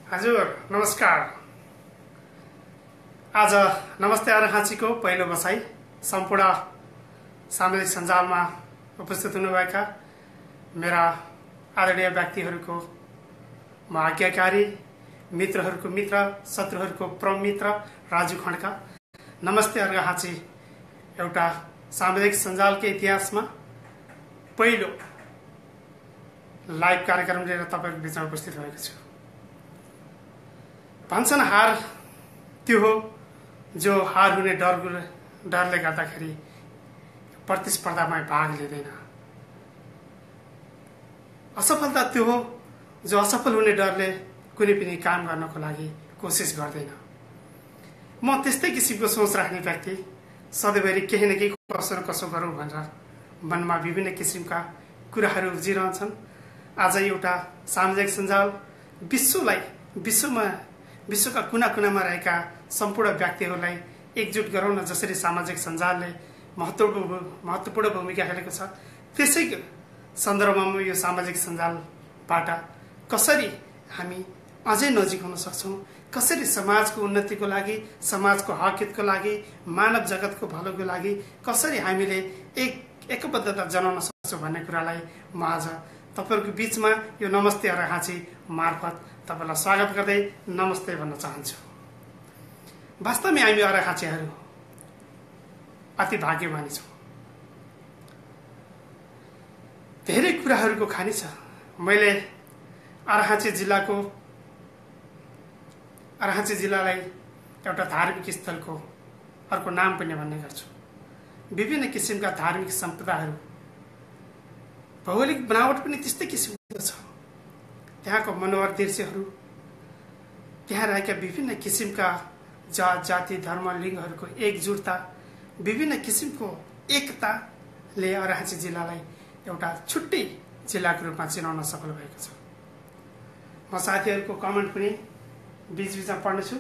हजुर नमस्कार। आज नमस्ते अर्घाँचीको पहिलो बसाई सम्पूर्ण सामाजिक सञ्जालमा उपस्थित हुनुभएका मेरा आदरणीय व्यक्तिहरूको म आज्ञाकारी, मित्रहरूको मित्र, शत्रुहरूको परम मित्र राजु खड्का। नमस्ते अर्घाँची एउटा सामाजिक सञ्जालको इतिहासमा पहिलो लाइभ कार्यक्रम लिएर तपाईहरुको बीचमा उपस्थित भएको छु। भन्छन् हार त्यो हो जो हार हुने डरले गर्दाखेरि प्रतिस्पर्धामा भाग लिँदैन। असफलता त्यो हो जो असफल हुने डरले कुनै पनि काम गर्नको लागि कोसिस गर्दैन। म त्यस्तै किसिमको सोच राख्ने व्यक्ति, सधैँभरि केही न केही कसो न कसो गरौँ भनेर मनमा विभिन्न किसिमका कुराहरू उब्जिरहन्छन्। आज एउटा सामाजिक सञ्जाल विश्वका कुना कुनामा रहेका सम्पूर्ण व्यक्तिहरूलाई एकजुट गराउन जसरी सामाजिक सञ्जालले महत्त्वपूर्ण भूमिका खेलेको छ, त्यसै सन्दर्भमा यो सामाजिक सञ्जालबाट कसरी हामी अझै नजिक हुन सक्छौँ, कसरी समाजको उन्नतिको लागि, समाजको हकहितको लागि, मानव जगतको भलोको लागि कसरी हामीले एकबद्धता जनाउन सक्छौँ भन्ने कुरालाई म आज तपाईहरुको बीचमा यो नमस्ते अर्घाँची मार्फत तपाईलाई स्वागत गर्दै नमस्ते भन्न चाहन्छु। वास्तवमै हामी अर्घाँचीहरू अति भाग्यमानी छौँ। धेरै कुराहरूको खानी छ। मैले अर्घाँची जिल्लालाई एउटा धार्मिक स्थलको अर्को नाम पनि भन्ने गर्छु। विभिन्न किसिमका धार्मिक सम्पदाहरू, भौगोलिक बनावट पनि त्यस्तै किसिमको छ। त्यहाँको मनोहर दृश्यहरू, त्यहाँ रहेका विभिन्न किसिमका जात जाति धर्म लिङ्गहरूको एकजुटता, विभिन्न किसिमको एकताले अर्घाँची जिल्लालाई एउटा छुट्टै जिल्लाको रूपमा चिनाउन सफल भएको छ। म साथीहरूको कमेन्ट पनि बीचबीचमा पढ्नेछु।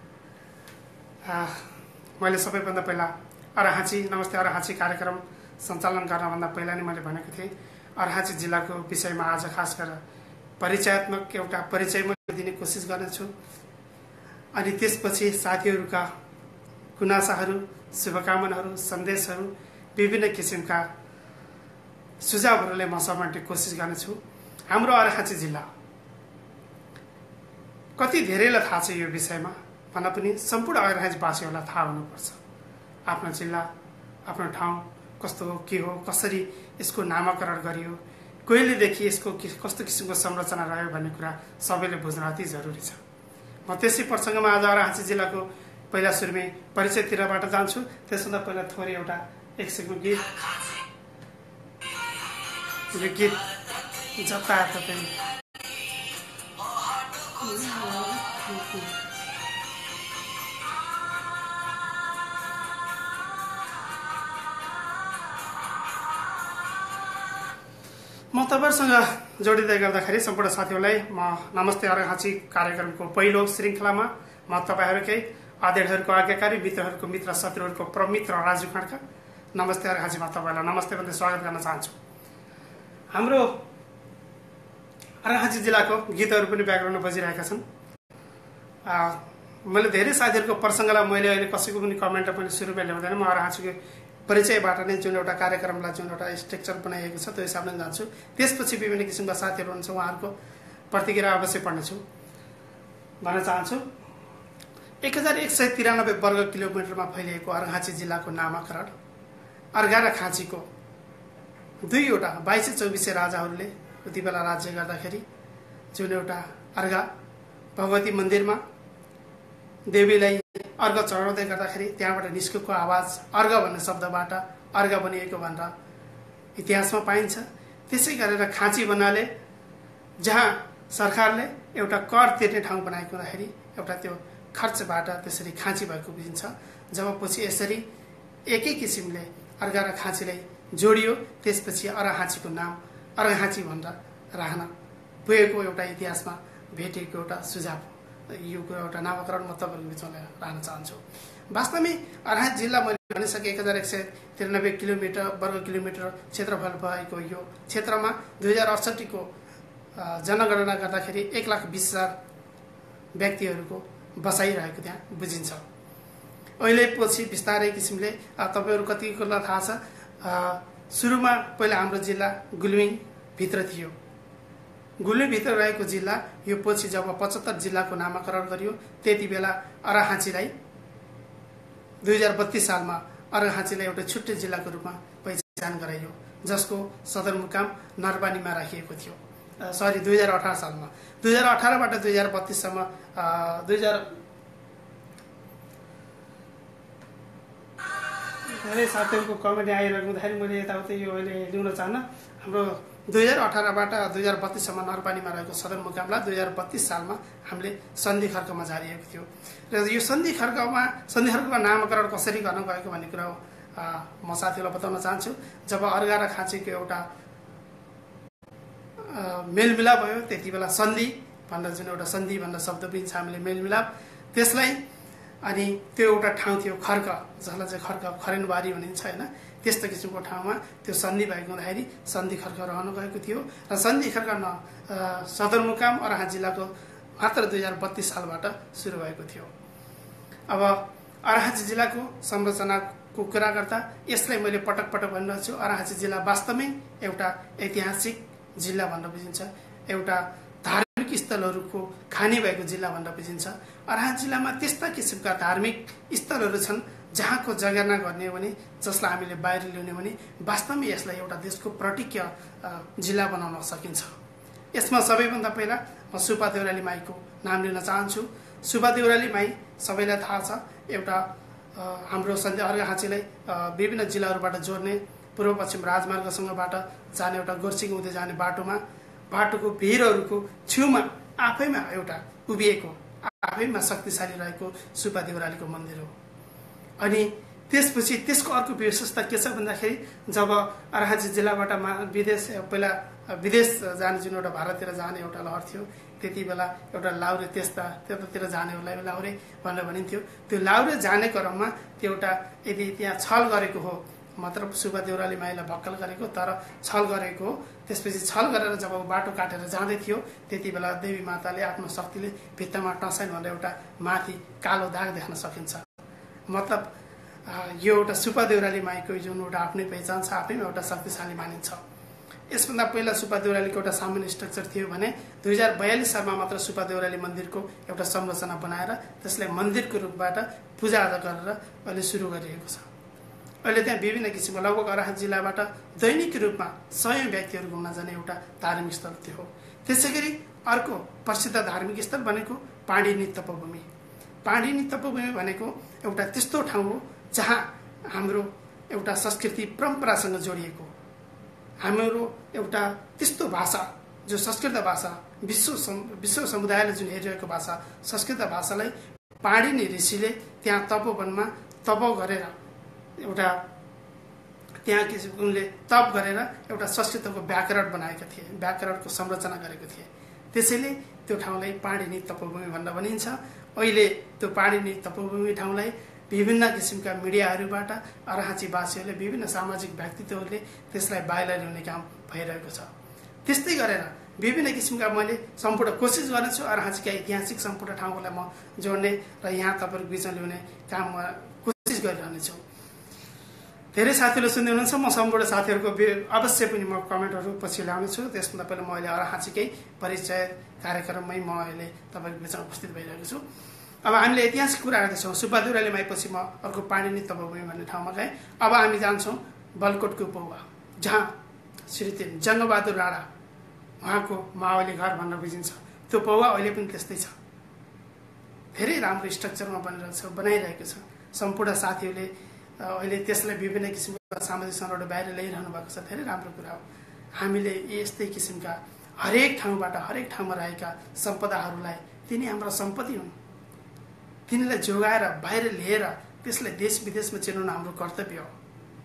मैले सबैभन्दा पहिला अर्घाँची नमस्ते अर्घाँची कार्यक्रम सञ्चालन गर्नभन्दा पहिला नै मैले भनेको थिएँ अर्घाँची जिल्लाको विषयमा आज खास गरेर परिचयात्मक एउटा परिचय मैले दिने कोसिस गर्नेछु। अनि त्यसपछि साथीहरूका गुनासाहरू, शुभकामनाहरू, सन्देशहरू, विभिन्न किसिमका सुझावहरूले म बाँड्ने कोसिस गर्नेछु। हाम्रो अर्घाँची जिल्ला कति धेरैलाई थाहा छ यो विषयमा भन्दा पनि सम्पूर्ण अर्घाँचीवासीहरूलाई थाहा हुनुपर्छ। आफ्नो जिल्ला, आफ्नो ठाउँ कस्तो हो, के हो, कसरी यसको नामाकरण गरियो, कहिलेदेखि यसको कस्तो किसिमको संरचना रह्यो भन्ने कुरा सबैले बुझ्न अति जरुरी छ। म त्यसै प्रसङ्गमा आज अर्घाँची जिल्लाको पहिला सुरुमै परिचयतिरबाट जान्छु। त्यसभन्दा पहिला थोरै एउटा एक सेकेन्ड गीत, यो गीत जताततै म तपाईहरुसँग जोडिँदै गर्दाखेरि सम्पूर्ण साथीहरूलाई म नमस्ते अर्घाँची कार्यक्रमको पहिलो श्रृङ्खलामा म तपाईहरुकै आदरणीयहरूको आज्ञाकारी, मित्रहरूको मित्र, शत्रुहरूको परम मित्र राजु खड्का नमस्ते अर्घाँचीमा तपाईलाई नमस्ते भन्दै स्वागत गर्न चाहन्छु। हाम्रो अर्घाँची जिल्लाको गीतहरू पनि ब्याकग्राउन्डमा बजिरहेका छन्। मैले धेरै साथीहरूको प्रसङ्गलाई मैले अहिले कसैको पनि कमेन्टमा पनि सुरुमा ल्याउँदैन। म अर्घाँचीको परिचयबाट नै जुन एउटा कार्यक्रमलाई जुन एउटा स्ट्रक्चर बनाइएको छ त्यो हिसाबले जान्छु। त्यसपछि विभिन्न किसिमका साथीहरू हुनुहुन्छ, उहाँहरूको प्रतिक्रिया अवश्य पढ्नेछु भन्न चाहन्छु। 1193 वर्ग किलोमिटरमा फैलिएको अर्घाँची जिल्लाको नामाकरण अर्घा र खाँचीको दुईवटा 2224 राजाहरूले उति बेला राज्य गर्दाखेरि जुन एउटा अर्घा भगवती मन्दिरमा देवीलाई अर्घ चढाउँदै गर्दाखेरि त्यहाँबाट निस्केको आवाज अर्घ भन्ने शब्दबाट अर्घ बनिएको भनेर इतिहासमा पाइन्छ। त्यसै गरेर खाँची भन्नाले जहाँ सरकारले एउटा कर तिर्ने ठाउँ बनाएको हुँदाखेरि एउटा त्यो खर्चबाट त्यसरी खाँची भएको बुझिन्छ। जब पछि यसरी एकै किसिमले अर्घा र खाँचीलाई जोडियो, त्यसपछि अर्घाँचीको नाम अर्घाँची भनेर राख्न पुगेको एउटा इतिहासमा भेटेको एउटा सुझाव, यो एउटा नामकरण म तपाईँहरूको बिचमा राख्न चाहन्छु। वास्तवमै अर्घाँची जिल्ला मैले भनिसकेँ 1193 वर्ग किलोमिटर क्षेत्रफल भएको यो क्षेत्रमा 2068 को जनगणना गर्दाखेरि 1,20,000 व्यक्तिहरूको बसाइरहेको त्यहाँ बुझिन्छ। अहिले पछि बिस्तारै किसिमले तपाईहरु कतिकोलाई थाहा छ, सुरुमा पहिला हाम्रो जिल्ला गुल्मी भित्र थियो। गुल्मी भित्र रहेको जिल्ला यो पछि जब 75 जिल्लाको नामाकरण गरियो त्यति बेला अर्घाखाँचीलाई 2032 सालमा अर्घाखाँचीलाई एउटा छुट्टै जिल्लाको रूपमा पहिचान गराइयो, जसको सदरमुकाम नरपानीमा राखिएको थियो। 2018 सालमा 2018 बाट 2032 सम्म धेरै साथीहरूको कमेन्ट आइरहेको हुँदाखेरि मैले यताउति यो अहिले लिउन चाहन्न। हाम्रो 2018 बाट 2032 सम्म नरपानीमा रहेको सदरमुकामलाई 2032 सालमा हामीले सन्धि खर्कमा झारिएको थियो। र यो सन्धि खर्कको नामकरण कसरी गर्न गएको भन्ने कुरा म साथीहरूलाई बताउन चाहन्छु। जब अर्घा र खाँचीको एउटा मेलमिलाप भयो त्यति बेला सन्धि भनेर जुन एउटा सन्धि भन्ने शब्द पनि छ हामीले मेलमिलाप, त्यसलाई अनि त्यो एउटा ठाउँ थियो खर्क, जसलाई चाहिँ खर्क खरेनबारी भनिन्छ हैन, त्यस्तो किसिमको ठाउँमा त्यो सन्धि भएको हुँदाखेरि सन्धि खर्क रहन गएको थियो। र सन्धि खर्क सदरमुकाम अर्घा जिल्लाको मात्र 2032 सालबाट सुरु भएको थियो। अब अर्घाखाँची जिल्लाको संरचनाको कुरा गर्दा यसलाई मैले पटक पटक भनिरहेको छु, अर्घाखाँची जिल्ला वास्तवमै एउटा ऐतिहासिक जिल्ला भनेर बुझिन्छ, एउटा धार्मिक स्थलहरूको खानी भएको जिल्ला भनेर बुझिन्छ। अर्घाखाँची जिल्लामा त्यस्ता किसिमका धार्मिक स्थलहरू छन् जहाँको जगेर्ना गर्ने हो भने, जसलाई हामीले बाहिर ल्याउने भने वास्तवमै यसलाई एउटा देशको प्रतीकीय जिल्ला बनाउन सकिन्छ। यसमा सबैभन्दा पहिला म सुब्बा देउराली माईको नाम लिन चाहन्छु। सुब्बा देउराली माई सबैलाई थाहा छ, एउटा हाम्रो अर्घाखाँचीलाई विभिन्न जिल्लाहरूबाट जोड्ने पूर्व पश्चिम राजमार्गसँगबाट जाने एउटा गोर्सिङ हुँदै जाने बाटोको भिरहरूको छेउमा आफैमा एउटा उभिएको आफैमा शक्तिशाली रहेको सुब्बा देउरालीको मन्दिर हो। अनि त्यसपछि त्यसको अर्को विशेषता के छ भन्दाखेरि जब अर्घाखाँची जिल्लाबाट विदेश जाने जुन एउटा भारततिर जाने एउटा लहर थियो, त्यति बेला एउटा लाउरे त्यतातिर जानेहरूलाई लाउरे भनेर भनिन्थ्यो। त्यो लाउरे जाने क्रममा त्यो एउटा यदि त्यहाँ छल गरेको हो, मतलब सुब्बा देउराली माईलाई भक्कल गरेको, तर छल गरेको हो, त्यसपछि छल गरेर जब बाटो काटेर जाँदै थियो त्यति बेला देवी माताले आफ्नो शक्तिले भित्तामा टसाइन भनेर एउटा माथि कालो दाग देख्न सकिन्छ। मतलब यो एउटा सुब्बा देउराली माईको जुन एउटा आफ्नै पहिचान छ, आफैमा एउटा शक्तिशाली मानिन्छ। यसभन्दा पहिला सुब्बा देउरालीको एउटा सामान्य स्ट्रक्चर थियो भने 2042 सालमा मात्र सुब्बा देउराली मन्दिरको एउटा संरचना बनाएर त्यसलाई मन्दिरको रूपबाट पूजाआजा गरेर अहिले सुरु गरिएको छ। अहिले त्यहाँ विभिन्न किसिमको लगभग अर्घाखाँची जिल्लाबाट दैनिक रूपमा 100 व्यक्तिहरू घुम्न जाने एउटा धार्मिक स्थल थियो। त्यसैगरी अर्को प्रसिद्ध धार्मिक स्थल भनेको पाण्डिनी तपोभूमि। पाण्डिनी तपोभूमि भनेको एउटा त्यस्तो ठाउँ हो जहाँ हाम्रो एउटा संस्कृति परम्परासँग जोडिएको, हाम्रो एउटा त्यस्तो भाषा जो संस्कृत भाषा विश्व समुदायले जुन हेरिरहेको भाषा संस्कृत भाषालाई पाणिनि ऋषिले त्यहाँ तपोवनमा तप गरेर एउटा त्यहाँ उनले तप गरेर एउटा संस्कृतको व्याकरण बनाएका थिए, व्याकरणको संरचना गरेको थिए। त्यसैले त्यो ठाउँलाई पाणिनि तपोभूमि भनेर भनिन्छ। अहिले त्यो पाणिनि तपोभूमि ठाउँलाई विभिन्न किसिमका मिडियाहरूबाट अर्घाखाँचीवासीहरूले विभिन्न सामाजिक व्यक्तित्वहरूले त्यसलाई बाहिर ल्याउने काम भइरहेको छ। त्यस्तै गरेर विभिन्न किसिमका मैले सम्पूर्ण कोसिस गर्नेछु अर्घाखाँचीका ऐतिहासिक सम्पूर्ण ठाउँहरूलाई म जोड्ने र यहाँ तपाईँहरूको बिचमा ल्याउने काम कोसिस गरिरहनेछु। धेरै साथीहरूले सुन्दै हुनुहुन्छ, म सम्पूर्ण साथीहरूको अवश्य पनि म कमेन्टहरू पछि ल्याउनेछु। त्यसभन्दा पहिला म अहिले अर्घाखाँचीकै परिचय कार्यक्रममै म अहिले तपाईँको बिचमा उपस्थित भइरहेको छु। अब हामीले ऐतिहासिक कुरा गर्दैछौँ। सुब्बा देउराली माईपछि म अर्को पाणिनि तपोभूमि भन्ने ठाउँमा गएँ। अब हामी जान्छौँ बलकोटको पौवा, जहाँ श्री जङ्गबहादुर राणा उहाँको मावली घर भनेर बुझिन्छ। त्यो पौवा अहिले पनि त्यस्तै छ, धेरै राम्रो स्ट्रक्चरमा बनाइरहेको छ। सम्पूर्ण साथीहरूले अहिले त्यसलाई विभिन्न किसिमका सामाजिक सञ्जालबाट बाहिर ल्याइरहनु भएको छ, धेरै राम्रो कुरा हो। हामीले यस्तै किसिमका हरेक ठाउँमा रहेका सम्पदाहरूलाई, तिनी हाम्रो सम्पत्ति हुन्, तिनीलाई जोगाएर बाहिर लिएर त्यसलाई देश विदेशमा चिनाउन हाम्रो कर्तव्य हो।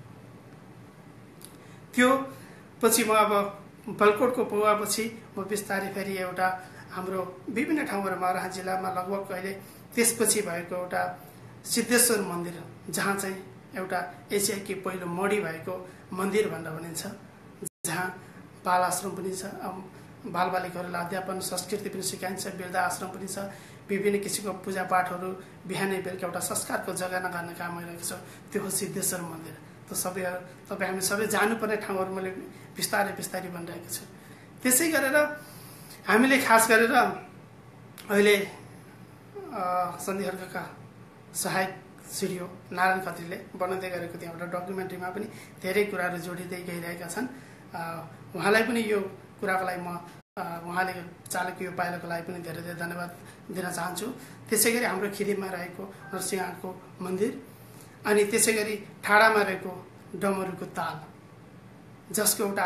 त्यो पछि म अब बलकोटको पौवापछि म बिस्तारै फेरि एउटा हाम्रो विभिन्न ठाउँहरूमा अर्घाखाँची जिल्लामा लगभग अहिले त्यसपछि भएको एउटा सिद्धेश्वर मन्दिर, जहाँ चाहिँ एउटा एसियाकी पहिलो मडी भएको मन्दिर भनेर भनिन्छ, जहाँ बाल आश्रम पनि छ, बालबालिकाहरूलाई अध्यापन संस्कृति पनि सिकाइन्छ, वृद्ध आश्रम पनि छ, विभिन्न किसिमको पूजापाठहरू बिहानै बेलुका एउटा संस्कारको जगेर्ना गर्ने काम भइरहेको छ। त्यो हो सिद्धेश्वर मन्दिर। त्यो तपाईँ हामी सबै जानुपर्ने ठाउँहरू मैले बिस्तारै बिस्तारै भनिरहेको छु। त्यसै गरेर हामीले खास गरेर अहिले सन्धि खड्काका सहायक सिडिओ नारायण खत्रीले बनाउँदै गरेको त्यहाँ एउटा डकुमेन्ट्रीमा पनि धेरै कुराहरू जोडिँदै गइरहेका छन्। उहाँलाई पनि यो कुराको लागि म उहाँले चालेको यो पाइलाको लागि पनि धेरै धेरै धन्यवाद दिन चाहन्छु। त्यसै गरी हाम्रो खिदिममा रहेको नरसिंहको मन्दिर अनि त्यसै गरी ठाडामा रहेको डमरुको ताल जसको एउटा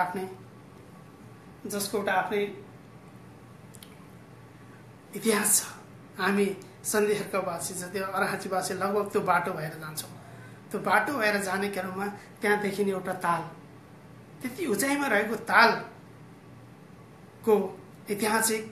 आफ्नै इतिहास छ। हामी सन्धि खड्कावासी जति अर्घाखाँचीवासी लगभग त्यो बाटो भएर जान्छौँ। त्यो बाटो भएर जाने क्रममा त्यहाँ देखिने एउटा ताल, त्यति उचाइमा रहेको तालको ऐतिहासिक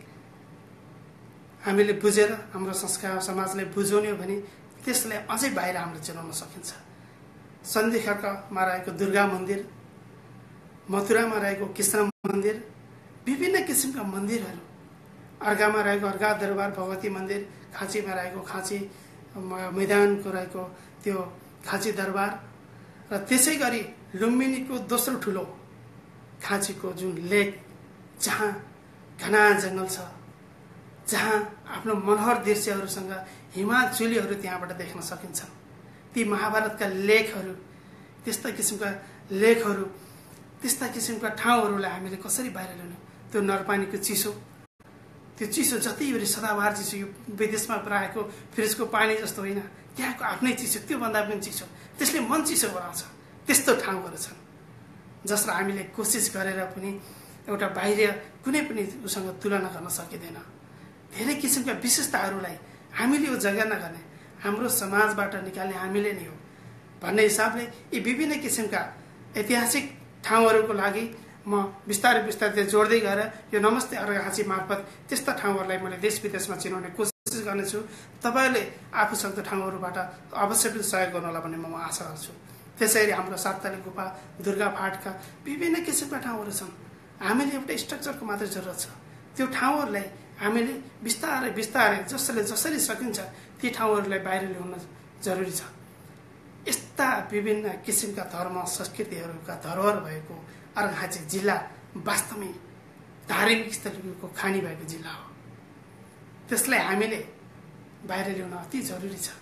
हामीले बुझेर हाम्रो संस्कार समाजले बुझाउने हो भने त्यसलाई अझै बाहिर हामीले चिनाउन सकिन्छ। सन्धि खड्कामा रहेको दुर्गा मन्दिर, मथुरामा रहेको कृष्ण मन्दिर, विभिन्न किसिमका मन्दिरहरू, अर्घामा रहेको अर्घा दरबार भगवती मन्दिर, खाँचीमा रहेको खाँची मैदानको रहेको त्यो खाँची दरबार र त्यसै गरी लुम्बिनीको दोस्रो ठुलो खाँचीको जुन लेक जहाँ घना जङ्गल छ, जहाँ आफ्नो मनोहर दृश्यहरूसँग हिमाचुलीहरू त्यहाँबाट देख्न सकिन्छ। ती महाभारतका लेखहरू, त्यस्ता किसिमका लेखहरू, त्यस्ता किसिमका ठाउँहरूलाई हामीले कसरी बाहिर ल्याउनु? त्यो नरपानीको चिसो, त्यो चिसो जतिभरि सदाबहार चिसो, यो विदेशमा राखेको फ्रिजको पानी जस्तो होइन, त्यहाँको आफ्नै चिसो, त्योभन्दा पनि चिसो, त्यसले मन चिसो बनाउँछ। त्यस्तो ठाउँहरू छन् जसलाई हामीले कोसिस गरेर पनि एउटा बाहिर कुनै पनि उसँग तुलना गर्न सकिँदैन। धेरै किसिमका विशेषताहरूलाई हामीले यो जगेर्ना गर्ने, हाम्रो समाजबाट निकाल्ने हामीले नै हो भन्ने हिसाबले यी विभिन्न किसिमका ऐतिहासिक ठाउँहरूको लागि म बिस्तारै बिस्तारै जोड्दै गएर यो नमस्ते अर्घाखाँची मार्फत त्यस्ता ठाउँहरूलाई मैले देश विदेशमा चिनाउने कोसिस गर्नेछु। तपाईँहरूले आफूसक्दो ठाउँहरूबाट अवश्य पनि सहयोग गर्नु होला भन्ने म आशा गर्छु। त्यसैले हाम्रो साप्ताहिक गुफा, दुर्गा फाटका विभिन्न किसिमका ठाउँहरू छन्। हामीले एउटा स्ट्रक्चरको मात्रै जरुरत छ। त्यो ठाउँहरूलाई हामीले बिस्तारै बिस्तारै जसरी सकिन्छ ती ठाउँहरूलाई बाहिर ल्याउन जरुरी छ। यस्ता विभिन्न किसिमका धर्म संस्कृतिहरूका धरोहर भएको अर्घाखाँची जिल्ला वास्तवमै धार्मिक स्थलको खानी भएको जिल्ला हो। त्यसलाई हामीले बाहिर ल्याउन अति जरुरी छ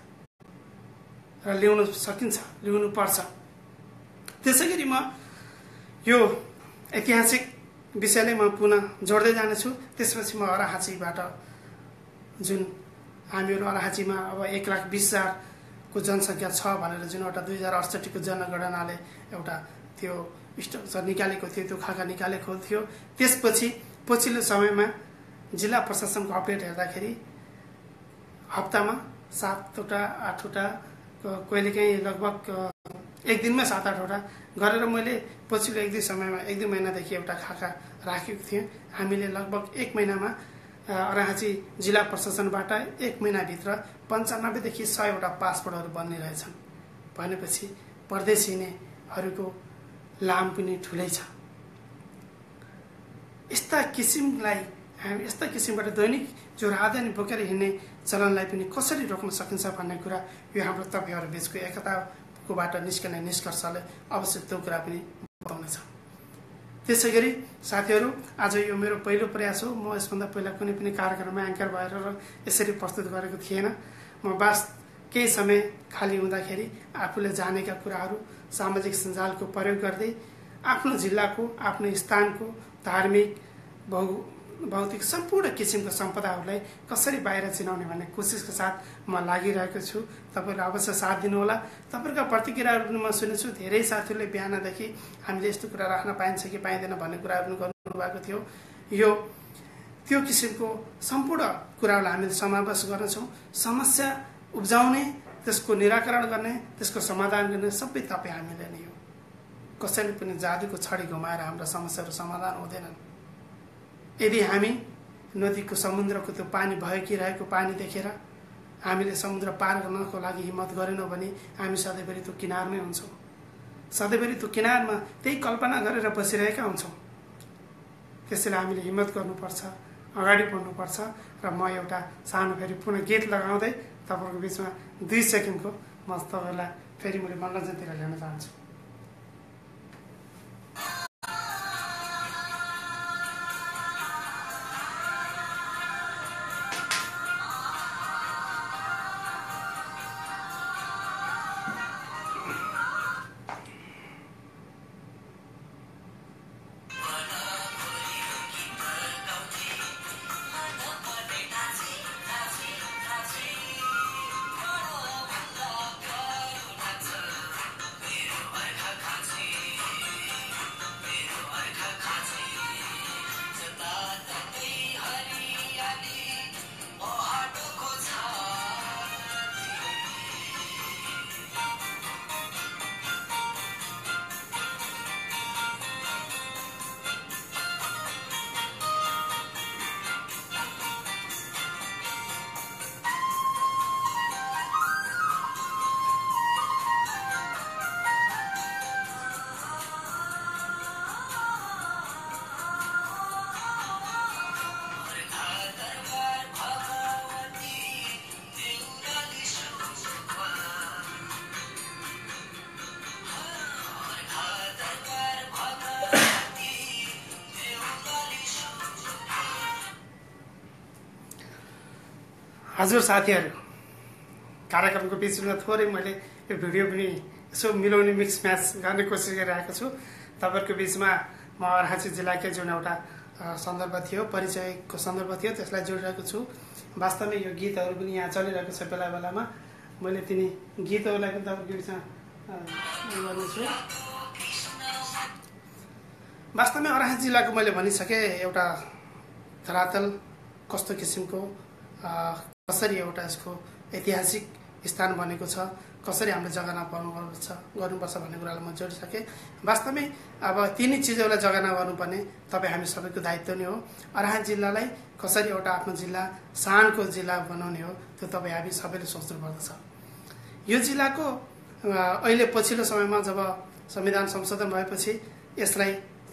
र ल्याउन सकिन्छ, ल्याउनु पर्छ। त्यसै गरी म यो ऐतिहासिक विषयलाई म पुनः जोड्दै जानेछु। त्यसपछि म अर्घाखाँचीबाट जुन हामीहरू अर्घाखाँचीमा अब 1,20,000 को जनसङ्ख्या छ भनेर जुन एउटा 2068 को जनगणनाले एउटा त्यो स्ट्रक्चर निकालेको थियो, त्यो खाका निकालेको थियो। त्यसपछि पछिल्लो समयमा जिल्ला प्रशासनको अपडेट हेर्दाखेरि हप्तामा 7वटा 8वटा, कहिलेकाहीँ लगभग एक दिनमा 7-8वटा गरेर मैले पछिल्लो 1-2 महिनादेखि एउटा खाका राखेको थिएँ। हामीले लगभग 1 महिनामा अर्घाखाँची जिल्ला प्रशासनबाट 1 महिनाभित्र 95 देखि 100वटा पासपोर्टहरू बन्ने रहेछन् भनेपछि परदेश हिँड्नेहरूको लाम पनि ठुलै छ। यस्ता किसिमबाट दैनिक जो राजधानी बोकेर हिँड्ने चलनलाई पनि कसरी रोक्न सकिन्छ भन्ने कुरा यो हाम्रो तपाईँहरू बिचको एकताकोबाट निस्कने निष्कर्षले अवश्य त्यो कुरा पनि बताउनेछ। त्यसै गरी साथीहरू, आज यो मेरो पहिलो प्रयास हो। म यसभन्दा पहिला कुनै पनि कार्यक्रममा एङ्कर भएर यसरी प्रस्तुत गरेको थिएन। म केही समय खाली हुँदाखेरि आफूले जानेका कुराहरू सामाजिक सञ्जालको प्रयोग गर्दै आफ्नो जिल्लाको, आफ्नो स्थानको धार्मिक, भौतिक सम्पूर्ण किसिमको सम्पदाहरूलाई कसरी बाहिर चिनाउने भन्ने कोसिसको साथ म लागिरहेको छु। तपाईँहरूले अवश्य साथ दिनुहोला। तपाईँहरूका प्रतिक्रियाहरू पनि म सुनेछु। धेरै साथीहरूले बिहानदेखि हामीले यस्तो कुरा राख्न पाइन्छ कि पाइँदैन भन्ने कुराहरू पनि गर्नुभएको थियो। त्यो किसिमको सम्पूर्ण कुराहरूलाई हामीले समावेश गर्नेछौँ। समस्या उब्जाउने, त्यसको निराकरण गर्ने, त्यसको समाधान गर्ने सबै तपाईँ हामीले नै हो। कसैले पनि जादुको छडी घुमाएर हाम्रा समस्याहरू समाधान हुँदैनन्। यदि हामी नदीको समुद्रको त्यो पानी बहकिरहेको पानी देखेर हामीले समुद्र पार गर्नको लागि हिम्मत गरेनौँ भने हामी सधैँभरि त्यो किनारमै हुन्छौँ। सधैँभरि त्यो किनारमा त्यही कल्पना गरेर बसिरहेका हुन्छौँ। त्यसैले हामीले हिम्मत गर्नुपर्छ। अगाडि बढ्नुपर्छ र म एउटा सानो फेरि पुनः गीत लगाउँदै तपाईँहरूको बिचमा 2 सेकेन्डको म तपाईँलाई फेरि मैले मनोरञ्जनतिर ल्याउन चाहन्छु। हजुर साथीहरू, कार्यक्रमको बिचमा थोरै मैले यो भिडियो पनि यसो मिलाउने मिक्स म्याच गर्ने कोसिस गरिरहेको छु। तपाईँहरूको बिचमा म अर्हाची जिल्लाकै जुन एउटा सन्दर्भ थियो, परिचयको सन्दर्भ थियो, त्यसलाई जोडिरहेको छु। वास्तवमै यो गीतहरू पनि यहाँ चलिरहेको छ बेला बेलामा। मैले तिनी गीतहरूलाई पनि तपाईँको बिचमा गर्नेछु। वास्तवमै अर्हाची जिल्लाको मैले भनिसकेँ एउटा धरातल कस्तो किसिमको कसरी एउटा यसको ऐतिहासिक स्थान बनेको छ, कसरी हामीले जगना गर्नुपर्छ भन्ने कुरालाई म जोडिसकेँ। वास्तवमै अब तिनी चिजहरूलाई जगना गर्नुपर्ने तपाईँ हामी सबैको दायित्व नै हो। अर्हाची जिल्लालाई कसरी एउटा आफ्नो जिल्ला शानको जिल्ला बनाउने हो, त्यो तपाईँ हामी सबैले सोच्नुपर्दछ। यो जिल्लाको अहिले पछिल्लो समयमा जब संविधान संशोधन भएपछि यसलाई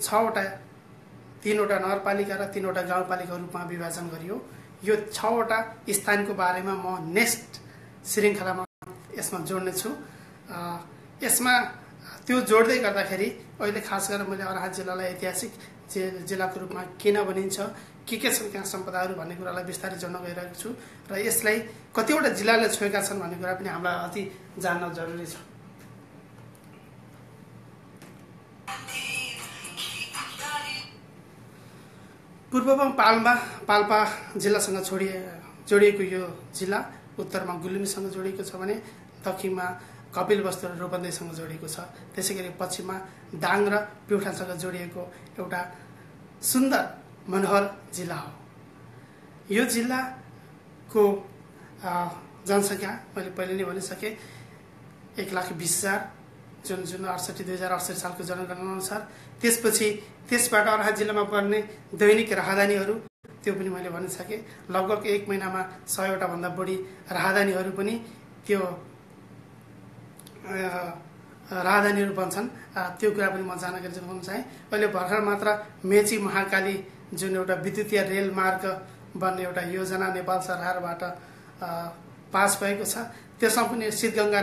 3वटा नगरपालिका र 3वटा गाउँपालिका रूपमा विभाजन गरियो। यो 6वटा स्थानको बारेमा म नेक्स्ट श्रृङ्खलामा यसमा जोड्ने छु। यसमा त्यो जोड्दै गर्दाखेरि अहिले खास गरेर मैले अर्हाची जिल्लालाई ऐतिहासिक जिल्लाको रूपमा किन भनिन्छ, के छन् त्यहाँ सम्पदाहरू भन्ने कुरालाई बिस्तारै जोड्न गइरहेको छु र यसलाई कतिवटा जिल्लाले छोएका छन् भन्ने कुरा पनि हामीलाई अति जान्न जरुरी छ। पूर्वमा पाल्पा जिल्लासँग जोडिएको यो जिल्ला उत्तरमा गुल्मीसँग जोडिएको छ भने दक्षिणमा कपिलवस्तु र रूपन्देहीसँग जोडिएको छ। त्यसै गरी पश्चिममा दाङ र प्युठानसँग जोडिएको एउटा सुन्दर मनोहर जिल्ला हो। यो जिल्लाको जनसङ्ख्या मैले पहिले नै भनिसकेँ 1,20,000 जुन 2068 सालको जनगणना अनुसार। त्यसपछि त्यसबाट अर्हाची जिल्लामा पर्ने दैनिक राहदानीहरू त्यो पनि मैले भनिसकेँ। लगभग 1 महिनामा 100वटा भन्दा बढी राहदानीहरू पनि त्यो राहदानीहरू बन्छन्। त्यो कुरा पनि म जानकारी दिनु चाहेँ। अहिले भर्खर मात्र मेची महाकाली जुन एउटा विद्युतीय रेल मार्ग बन्ने एउटा योजना नेपाल सरकारबाट पास भएको छ, त्यसमा पनि सिद्धगङ्गा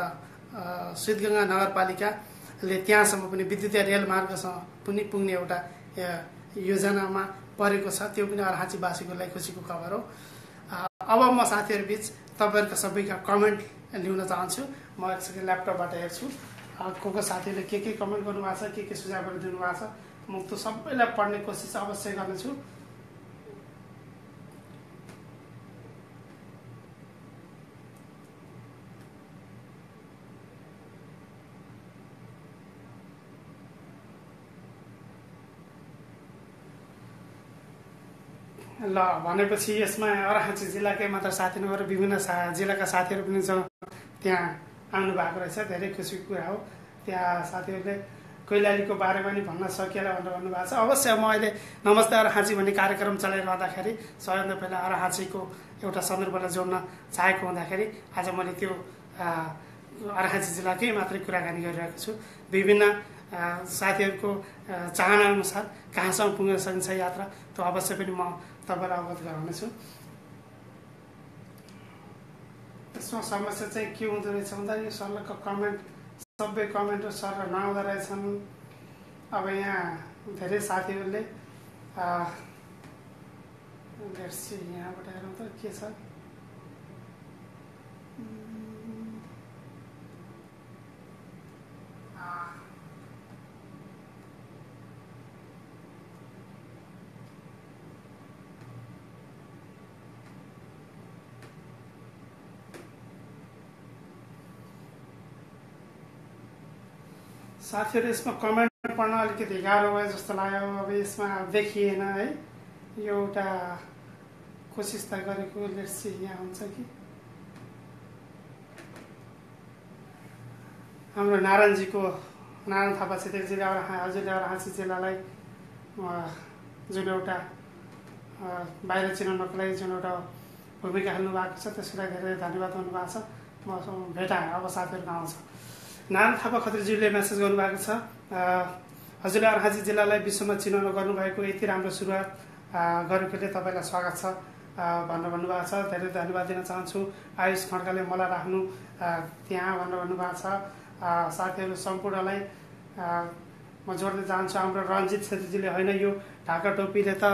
नगरपालिकाले त्यहाँसम्म पनि विद्युतीय रेल मार्गसँग पनि पुग्ने एउटा योजनामा परेको छ। त्यो पनि अर्हाचीवासीको लागि खुसीको खबर हो। अब म साथीहरू बीच तपाईँहरूका सबैका कमेन्ट लिन चाहन्छु। म एकचोटि ल्यापटपबाट हेर्छु को साथीहरूले के कमेन्ट गर्नुभएको छ, के सुझावहरू दिनुभएको छ। म त्यो सबैलाई पढ्ने कोसिस अवश्य गर्नेछु। ल भनेपछि यसमा अर्हाची जिल्लाकै मात्र साथी नभएर विभिन्न जिल्लाका साथीहरू पनि त्यहाँ आउनु भएको रहेछ। धेरै खुसीको कुरा हो। त्यहाँ साथीहरूले कैलालीको बारेमा नि भन्न सकिएला भनेर भन्नुभएको छ। अवश्य म अहिले नमस्ते अर्हाची भन्ने कार्यक्रम चलाइरहँदाखेरि सबैभन्दा पहिला अर्हाचीको एउटा सन्दर्भलाई जोड्न चाहेको हुँदाखेरि आज मैले त्यो अर्हाची जिल्लाकै मात्रै कुराकानी गरिरहेको छु। विभिन्न साथीहरूको चाहना अनुसार कहाँसम्म पुग्न सकिन्छ यात्रा, त्यो अवश्य पनि म तपाईँलाई अवगत गराउनेछु। यसमा समस्या चाहिँ के हुँदो रहेछ भन्दा यो सरको कमेन्ट सबै कमेन्टहरू सर नआउँदो रहेछन्। अब यहाँ धेरै साथीहरूले यहाँबाट हेरौँ त के छ। साथीहरू यसमा कमेन्ट पढ्न अलिकति गाह्रो भयो जस्तो लाग्यो। अब यसमा देखिएन है, यो एउटा कोसिस त गरेको। लेट्स सी यहाँ हुन्छ कि। हाम्रो नारायणजीको नारायण थापा छेत्रीजीले हजुरले अर्हाची जिल्लालाई जुन एउटा बाहिर चिनाउनको लागि जुन एउटा भूमिका खेल्नु भएको छ त्यसको लागि धेरै धन्यवाद भन्नुभएको छ। म भेटाएँ, अब साथीहरूको आउँछ। नारायण थापा खत्रीज्यूले मेसेज गर्नुभएको छ, हजुरले अर्हाची जिल्लालाई विश्वमा चिनाउन गर्नुभएको यति राम्रो सुरुवात गरेकोले तपाईँलाई स्वागत छ भनेर भन्नुभएको छ। धेरै धन्यवाद दिन चाहन्छु। आयुष खड्काले मलाई राख्नु त्यहाँ भनेर भन्नुभएको छ। साथीहरू सम्पूर्णलाई म जोड्दै चाहन्छु। हाम्रो रञ्जित छेत्रीजीले होइन यो ढाका टोपीले त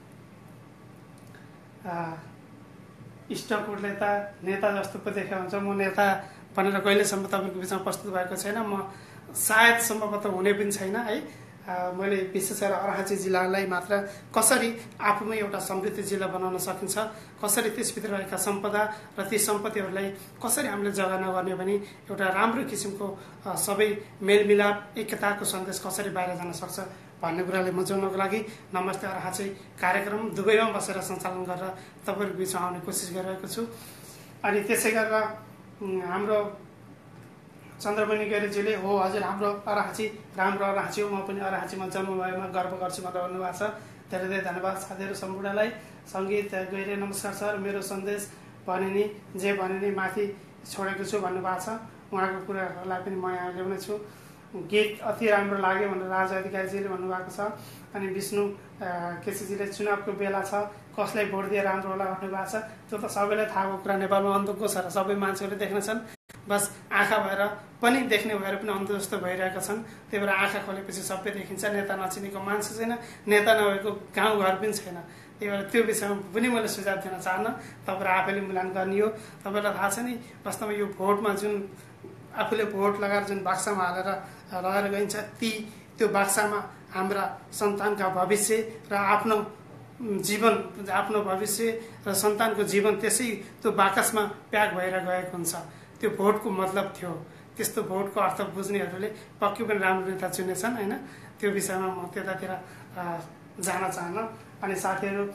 इष्टकोटले त नेता जस्तो पो देखेको हुन्छ। म नेता भनेर कहिलेसम्म तपाईँको बिचमा प्रस्तुत भएको छैन। म सायद सम्भवतः हुने पनि छैन है। मैले विशेष गरेर अर्हाची जिल्लालाई मात्र कसरी आफूमै एउटा समृद्ध जिल्ला बनाउन सकिन्छ, कसरी त्यसभित्र रहेका सम्पदा र ती सम्पत्तिहरूलाई कसरी हामीले जग्गा नगर्ने भने एउटा राम्रो किसिमको सबै मेलमिलाप एकताको सन्देश कसरी बाहिर जान सक्छ भन्ने कुराले म जोड्नको लागि नमस्ते अर्हाची कार्यक्रम दुबईमा बसेर सञ्चालन गरेर तपाईँहरूको बिचमा आउने कोसिस गरिरहेको छु। अनि त्यसै गरेर हाम्रो चन्द्रमणि गैरेज्यूले हो हजुर हाम्रो अर्हाची राम्रो अर्हाची हो, म पनि अर्हाचीमा जन्म भएमा गर्व गर्छु भनेर भन्नुभएको छ। धेरै धेरै धन्यवाद साथीहरू सम्पूर्णलाई। सङ्गीत गैरे नमस्कार सर, मेरो सन्देश भने नि जे भने नि माथि छोडेको छु भन्नुभएको छ। उहाँको कुराहरूलाई पनि म यहाँ ल्याउने छु। गीत अति राम्रो लाग्यो भनेर राजा अधिकारीजीले भन्नुभएको छ। अनि विष्णु केसीजीले चुनावको बेला छ कसलाई भोट दिए राम्रो होला भन्नुभएको छ। त्यो त सबैलाई थाहा भएको कुरा, नेपालमा अन्धको छ र सबै मान्छेहरूले देख्नेछन्। बस आँखा भएर पनि देख्ने भएर पनि अन्ध जस्तो भइरहेका छन्। त्यही भएर आँखा खोलेपछि सबै देखिन्छ। नेता नचिनेको मान्छे छैन, नेता नभएको गाउँघर पनि छैन। त्यही भएर त्यो विषयमा पनि मैले सुझाव दिन चाहन्न, तपाईँहरू आफैले मूल्याङ्कन गर्ने हो। तपाईँलाई थाहा छ नि वास्तवमा यो भोटमा जुन आफूले भोट लगाएर जुन बाक्सामा हालेर लगाएर गइन्छ त्यो बाक्सामा हाम्रा सन्तानका भविष्य र आफ्नो जीवन, आफ्नो भविष्य र सन्तानको जीवन त्यसै त्यो बाकसमा प्याक भएर गएको हुन्छ। त्यो भोटको मतलब थियो। त्यस्तो भोटको अर्थ बुझ्नेहरूले पक्कै पनि राम्रो नेता चुनेछन् होइन। त्यो विषयमा म त्यतातिर जान चाहन्न। अनि साथीहरू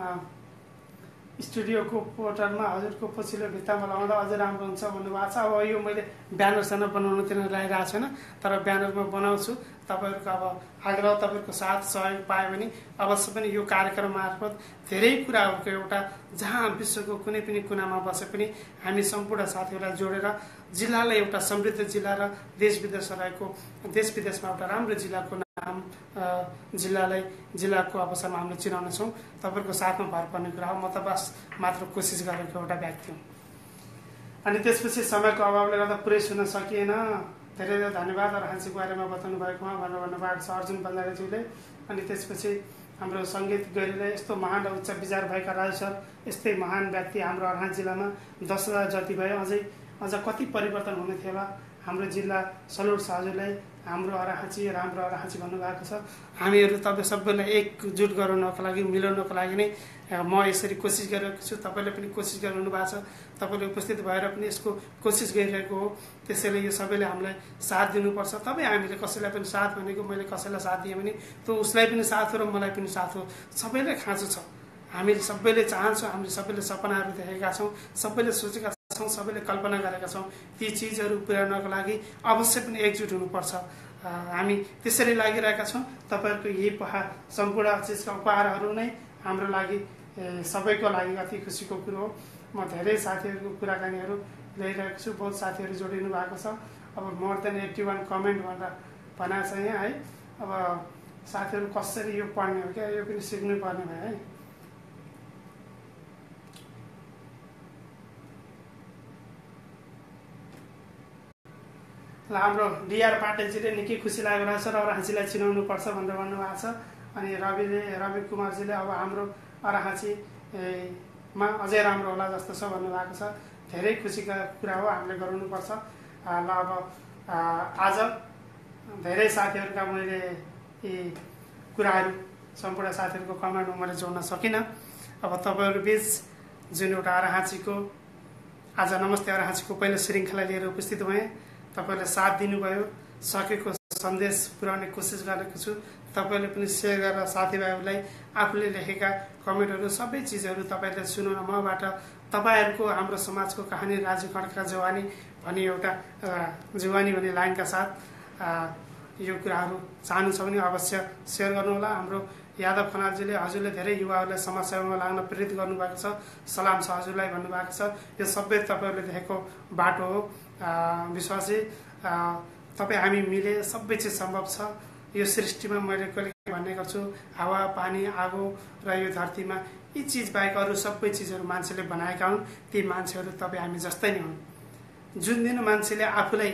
स्टुडियोको पोर्टलमा हजुरको पछिल्लो भित्तामा लगाउँदा अझै राम्रो हुन्छ भन्नुभएको छ। अब यो मैले ब्यानर सानो बनाउनुतिर लगाइरहेको छैन, तर ब्यानरमा बनाउँछु। तपाईँहरूको अब आग्रह, तपाईँहरूको साथ सहयोग पायो भने अवश्य पनि यो कार्यक्रम मार्फत धेरै कुराहरूको एउटा जहाँ विश्वको कुनै पनि कुनामा बसे पनि हामी सम्पूर्ण साथीहरूलाई जोडेर जिल्लालाई एउटा समृद्ध जिल्ला र देश विदेशमा एउटा राम्रो जिल्लाको नाम जिल्लाको अवसरमा हामीले चिनाउनेछौँ। तपाईँहरूको साथमा भर पर्ने कुरा हो। म त बस मात्र कोसिस गरेको एउटा व्यक्ति हुँ। अनि त्यसपछि समयको अभावले गर्दा पुरै सुन्न सकिएन। धेरै धेरै धन्यवाद अर्हाचीको बारेमा बताउनु भएकोमा भनेर भन्नुभएको छ अर्जुन बन्दारेज्यूले। अनि त्यसपछि हाम्रो सङ्गीत गैरीले यस्तो महान र उच्च विचार भएका राज सर, यस्तै महान व्यक्ति हाम्रो अर्हाच जिल्लामा 10,000 जति भयो। अझ कति परिवर्तन हुने थियो होला। हाम्रो जिल्ला सलुट छ हजुरलाई। हाम्रो अर्हाची राम्रो अर्हाची भन्नुभएको छ। हामीहरू तपाईँ सबैलाई एकजुट गराउनको लागि, मिलाउनको लागि नै म यसरी कोसिस गरिरहेको छु। तपाईँले पनि कोसिस गरिरहनु भएको छ। तपाईँले उपस्थित भएर पनि यसको कोसिस गरिरहेको हो। त्यसैले यो सबैले हामीलाई साथ दिनुपर्छ। तपाईँ हामीले कसैलाई पनि साथ भनेको, मैले कसैलाई साथ दिएँ भने त्यो उसलाई पनि साथ हो र मलाई पनि साथ हो। सबैलाई खाँचो छ। हामीले सबैले चाहन्छौँ, हामीले सबैले सपनाहरू देखेका छौँ, सबैले सोचेका छौँ, सबैले कल्पना गरेका छौँ। ती चिजहरू पुर्याउनको लागि अवश्य पनि एकजुट हुनुपर्छ। हामी त्यसरी लागिरहेका छौँ। तपाईँहरूको यही सम्पूर्ण चिजका उपहारहरू नै हाम्रो लागि सबैको लागि अति खुसीको कुरो हो। म धेरै साथीहरूको कुराकानीहरू ल्याइरहेको छु। बहुत साथीहरू जोडिनु भएको छ। अब मोर देन 81 कमेन्ट भनेर भनेको छ यहाँ है। अब साथीहरू कसरी यो पढ्ने हो क्या, यो पनि सिक्नु पर्ने भयो है। हाम्रो डिआर पाटिलजीले निकै खुसी लागेको रहेछ र अरहाँचीलाई चिनाउनु पर्छ भनेर भन्नुभएको छ। अनि रवि कुमारजीले अब हाम्रो अरहाँचीमा अझै राम्रो होला जस्तो छ भन्नुभएको छ। धेरै खुसीका कुरा हो, हामीले गराउनुपर्छ। ल अब आज धेरै साथीहरूका मैले यी कुराहरू सम्पूर्ण साथीहरूको कमेन्टमा मैले जोड्न सकिनँ। अब तपाईँहरू बिच जुन एउटा अरहाँचीको आज नमस्ते अरहाँचीको पहिलो श्रृङ्खला लिएर उपस्थित भएँ। तपाईँहरूले साथ दिनुभयो, सकेको सन्देश पुर्याउने कोसिस गरेको छु। तपाईँले पनि सेयर गरेर साथीभाइहरूलाई आफूले लेखेका कमेन्टहरू सबै चिजहरू तपाईँहरूले सुनाउन मबाट तपाईँहरूको हाम्रो समाजको कहानी राजु खड्का जवानी भन्ने एउटा जवानी भन्ने लाइनका साथ यो कुराहरू चाहनुहुन्छ भने अवश्य सेयर गर्नुहोला। हाम्रो यादव खनालजीले हजुरले धेरै युवाहरूलाई समाजसेवामा लाग्न प्रेरित गर्नुभएको छ, सलाम छ हजुरलाई भन्नुभएको छ। यो सबै तपाईँहरूले देखेको बाटो हो। विश्वासी तपाईँ हामी मिले सबै चिज सम्भव छ। यो सृष्टिमा मैले कहिले भन्ने गर्छु, हावा पानी आगो र यो धरतीमा यी चिज बाहेक अरू सबै चिजहरू मान्छेले बनाएका हुन्। ती मान्छेहरू तपाईँ हामी जस्तै नै हुन्। जुन दिन मान्छेले आफूलाई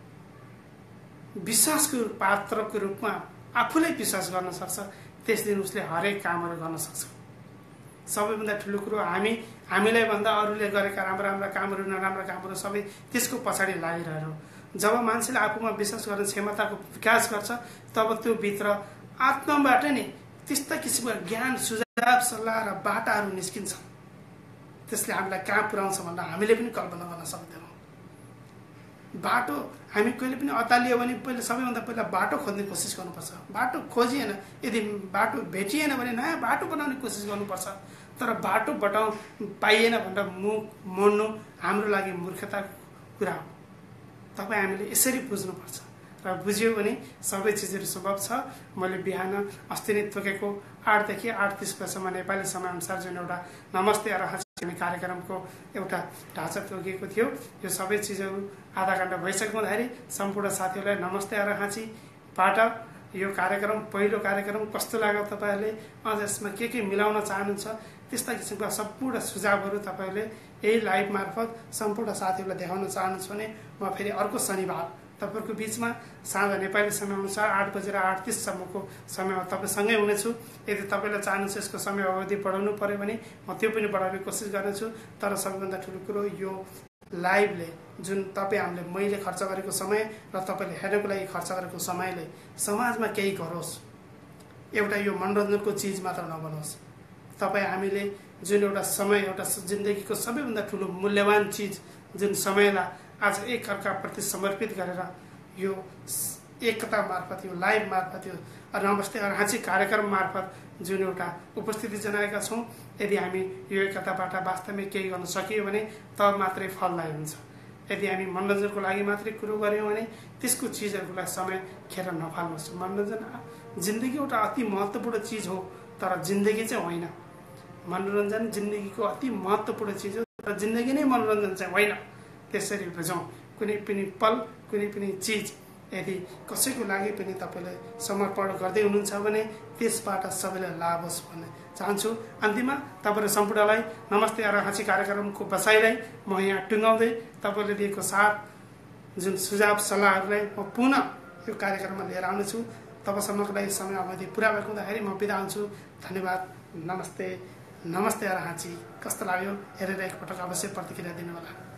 विश्वासको पात्रको रूपमा आफूलाई विश्वास गर्न सक्छ, त्यस दिन उसले हरेक कामहरू गर्न सक्छ। सबैभन्दा ठुलो कुरो हामीलाई भन्दा अरूले गरेका राम्रा राम्रा कामहरू नराम्रा कामहरू सबै त्यसको पछाडि लागिरहेको। जब मान्छेले आफूमा विश्वास गर्ने क्षमताको विकास गर्छ, तब त्यो भित्र आत्माबाट नै त्यस्ता किसिमका ज्ञान सुझाव सल्लाह र बाटाहरू निस्किन्छ। त्यसले हामीलाई कहाँ पुर्याउँछ भनेर हामीले पनि कल्पना गर्न सक्दैनौँ। बाटो हामी कहिले पनि अतालियो भने सबैभन्दा पहिला बाटो खोज्ने कोसिस गर्नुपर्छ। बाटो खोजिएन, यदि बाटो भेटिएन भने नयाँ बाटो बनाउने कोसिस गर्नुपर्छ। तर बाटो पाइएन भनेर मुख मोड्नु हाम्रो लागि मूर्खताको कुरा हो। तपाईँ हामीले यसरी बुझ्नुपर्छ र बुझ्यो भने सबै चिजहरू सम्भव छ। मैले बिहान अस्ति नै तोकेको 8 देखि 8:30 बजेसम्म नेपाली समयअनुसार जुन एउटा नमस्ते अरहाँची कार्यक्रमको एउटा ढाँचा तोकिएको थियो, यो सबै चिजहरू आधा घण्टा भइसक्नु हुँदाखेरि सम्पूर्ण साथीहरूलाई नमस्ते अरहाँचीबाट यो कार्यक्रम पहिलो कार्यक्रम कस्तो लाग्यो, तपाईँहरूले अझ यसमा के मिलाउन चाहनुहुन्छ, त्यस्ता किसिमका सम्पूर्ण सुझावहरू तपाईँहरूले यही लाइभ मार्फत सम्पूर्ण साथीहरूलाई देखाउन चाहनुहुन्छ भने म फेरि अर्को शनिबार तपाईँहरूको बिचमा साँझ नेपाली समयअनुसार 8 बजेर 8:30सम्मको समयमा तपाईँसँगै हुनेछु। यदि तपाईँले चाहनुहुन्छ यसको समय अवधि बढाउनु पर्यो भने म त्यो पनि बढाउने कोसिस गर्नेछु। तर सबैभन्दा ठुलो कुरो यो लाइभले जुन हामीले मैले खर्च गरेको समय र तपाईँले हेर्नको लागि खर्च गरेको समयले समाजमा केही गरोस्। एउटा यो मनोरञ्जनको चिज मात्र नबनोस्। तपाईँ हामीले जुन एउटा समय, एउटा जिन्दगीको सबैभन्दा ठुलो मूल्यवान चिज जुन समयलाई आज एकअर्काप्रति समर्पित गरेर यो एकता मार्फत, यो लाइभ मार्फत, यो नमस्ते अरहाँची कार्यक्रम मार्फत जुन एउटा उपस्थिति जनाएका छौँ, यदि हामी यो एकताबाट वास्तवमै केही गर्न सकियो भने तब मात्रै फलदायी हुन्छ। यदि हामी मनोरञ्जनको लागि मात्रै कुरो गऱ्यौँ भने त्यसको चिजहरूलाई समय खेर नफाल्नुहोस्। मनोरञ्जन जिन्दगी एउटा अति महत्त्वपूर्ण चिज हो, तर जिन्दगी चाहिँ होइन। मनोरञ्जन जिन्दगीको अति महत्त्वपूर्ण चिज हो, तर जिन्दगी नै मनोरञ्जन चाहिँ होइन। त्यसरी बुझौँ। कुनै पनि पल, कुनै पनि चिज यदि कसैको लागि पनि तपाईँले समर्पण गर्दै हुनुहुन्छ भने त्यसबाट सबैलाई लाभ होस् भन्ने चाहन्छु। अन्तिममा तपाईँहरू सम्पूर्णलाई नमस्ते अरहाँची कार्यक्रमको बसाइलाई म यहाँ टुङ्गाउँदै तपाईँले दिएको साथ जुन सुझाव सल्लाहहरूलाई म पुनः यो कार्यक्रममा लिएर आउनेछु। तबसम्मको लागि समय अवधि पुरा भएको हुँदाखेरि म बिदा हुन्छु। धन्यवाद। नमस्ते अरहाँची कस्तो लाग्यो हेरेर एकपटक अवश्य प्रतिक्रिया दिनु होला।